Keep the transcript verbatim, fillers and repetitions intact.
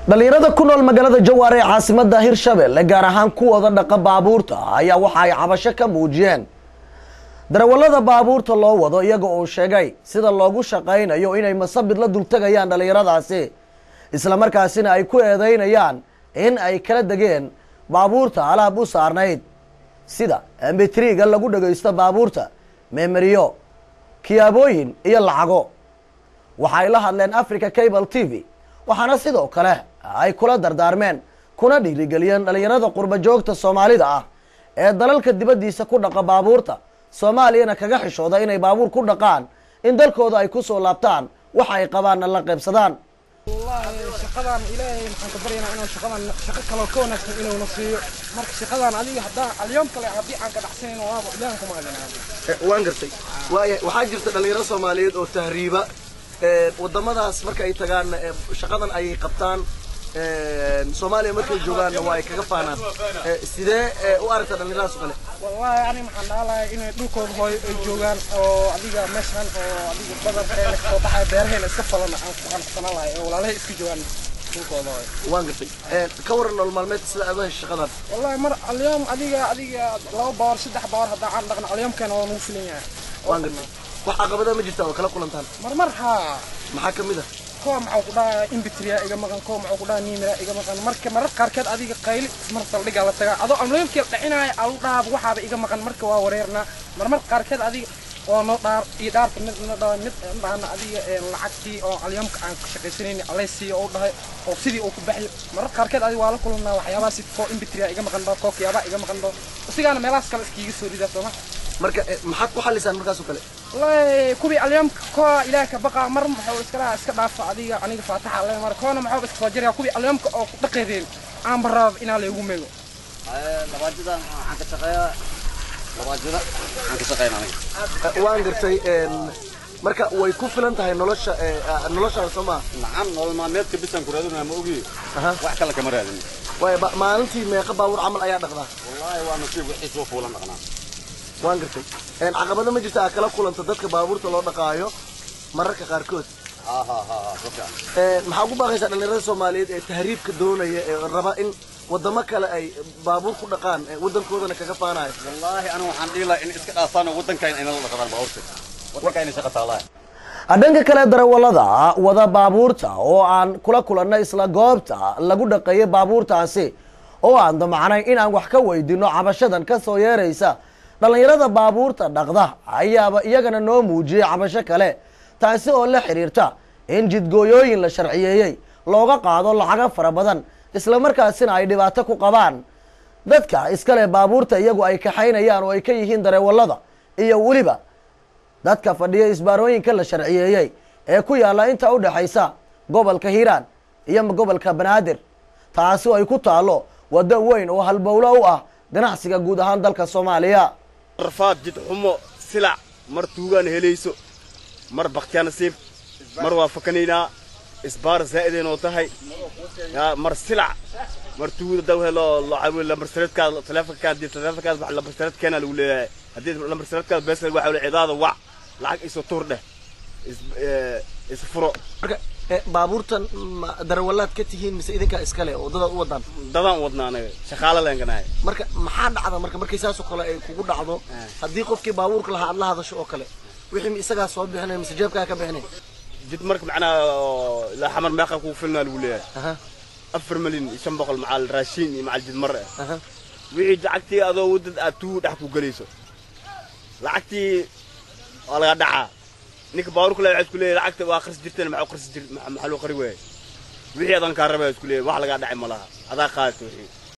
dhalinyarada ku nool magaalada Jowhar ee caasimadda Hirshabelle gaar ahaan kuwada dhaqa baabuurta ayaa waxa ay cabasho ka muujiyeen darawallada baabuurta loo wado iyaga oo sheegay sida loogu shaqeynayo inay masabid la dul tagayaan dhalinyaradaasi isla markaasina ay ku eedeynayaan in ay kala dageen baabuurta alaab u saarnayd sida M P three ga lagu dhageysto baabuurta memoriyo kiyaabooyin iyo lacago waxay la hadleen Africa Cable T V waxaana sidoo kale ay kula dardaarmeen kuna dhiirigeliyeen dhalinyarada qurba joogta Soomaalida ah ee dalalka dibadiisa ku dhaqa baabuurta Soomaaliyana kaga xishooda inay baabuur ku dhaqaan in dalkooda ay ku soo laabtaan waxa ay qabaan la qaybsadaan wallahi shaqadan ilaahay maxaan ka baryaynaa inuu shaqadan shaqo kale ka wanaagsan inuu nasiiyo marka shaqadan adiga hadaa alyoom kale hadii aan ka dhaxsanin waaba ilaahay kuma hadlanayo waan gartay waxa jirta dhalinyaro Soomaaliyeed oo tahriiba wadamadaas marka ay tagaan shaqadan ay qabtaan Soomaaliya markay joogaan waa ay kaga faanaan sidee u aragtaa dhalinyaradaas kale wallahi ani maxaan dhaalahay inay dhulkooda hooy ay joogaan oo adiga meeshan oo adiga badan ee ka baxay beeraheena iska falana aan ku qanacsanahay oo walaalahay iska joogaan dhulkooda hooy waan gartay ka waran nolol maalmeedka sida aad shaqadan wallahi mar alyoom adiga adiga laba baar saddex baar hadaa aan dhaqan alyoomkan oo nuu filan yahay waan gartay wax aqabada ma jirtaa oo kala kulantaan mar mar ha maxaa kamid ah koo maxaa ku dhaay M P three iga maqan koo maxaa ku dhaay nimira iga maqan marka marar qaarkeed adiga qayli mar saldhiga la tagaa adoo amlooyinka dhacinay alu dhaab waxaaba iga maqan marka waa wareerna mar mar qaarkeed adiga oo no dhaar ii dhaar mid na dhaw mid baana adiga lacagtii oo alyamka aan ka shaqaysanayni aleysi oo dhahay oo sidii uu ku baxay marar qaarkeed adiga waa la kulannaa waxyaabaha si koo M P three iga maqan koo kiyaaba iga maqan sigaana meelaas kale iskiga soo ridaa Soomaa marka maxaad ku xalisaan markaas oo kale wallahi kubi alyamka ko ilaahay ka baqa mar maxuu iska iska dhaaf adiga aniga faataxa Allah mar koona maxuu iska soo jiraa kubi alyamka oo ku dhaqeedeen aan baraab ina la igu meelo ee labaajida waxaan ka shaqeeyaa labaajida waxaan ka shaqeynaa aniga waan gartay marka way ku filan tahay nolosha nolosha Soomaa nacam nolol maalmeedka bisan ku raadinaa ma ogi wax kale kama raadin way maalintii meeqa baabuur camal ayaa dhaqdaa wallahi waa nasiib wixii soo fuulan dhaqnaa waan gartay een caqabada ma jirta kala kulanta dadka baabuurta loo dhaqaayo mararka qaar kood ha ha ha dadka ee maxaa ku baaqaysaa dhalinyarada Soomaaliyeed ee tahriibka doonaya ee raba in wadamo kale ay baabuur ku dhaqaan wadankoodana kaga faanayo wallahi ana waxaan dhiilaa in iska dhaafaan wadankan inay la dhaqaan baabuurta wadankan shaqo taalaay dhanka kale darawallada wada baabuurta oo aan kula kulanay isla goobta lagu dhaqeeyay baabuurtaasi oo aan damacnay in aan wax ka weydiino cabashadan ka soo yeeraysa dhalinyarada baabuurta dhaqda ayaaba iyagana noo muujiyay cabasho kale taasi oo la xiriirta in jidgooyooyin la sharciyeeyay looga qaado lacaga fara badan isla markaasina ay dhibaato ku qabaan dadka iskale baabuurta iyagu ay kaxaynayaan oo ay ka yihiin darawallada iyo waliba dadka fadhiya isbaarooyinka la sharciyeeyay ee ku yaala inta u dhaxaysa gobolka Hiiraan iyo gobolka Banaadir taasi oo ay ku taalo wado weyn oo halbowlo u ah ganacsiga guud ahaan dalka Soomaaliya رفاض جد حمو سلع مر توغان هليسو مر بختيان سيف مر وافقنينا إسبار زائدين وطهي يا مر سلع مر توغ دوه لو لو عاول لمر سرت كاد ثلاثة كاد دي ثلاثة كاد بح لمر سرت كان الأولى هديت لمر سرت كاد بس الواحد والعضاد وع لعق إيش طور ده إس إس فرو baabuurtan darawallad ka tihiin mise idinka iskale oo dad u wadan dadaan wadnaa anaga shaqaale leen ganaay marka maxaa dhacda marka markay saas oo kale ay kugu dhacdo hadii qofkii baabuurka lahaa aad la hadasho oo kale wixii isaga soo bixinay mise jeebka ka bixinay jid marka macnaa la xamar meeqa ku filnaa lagu leeyahay afar milyan shan boqol macal raashin iyo macal jid mar ah wixii lacagtii adoo wadad aad tuu dhax ku galayso lacagtii waa laga dhacaa ninka baabuurka la waxay isku leeyahay lacagta waa qaris jirteen maxaa qaris jir maxaa loo qari weey wixii adan ka rabay isku leeyahay wax laga dhacay malaha adaa qaadato wixii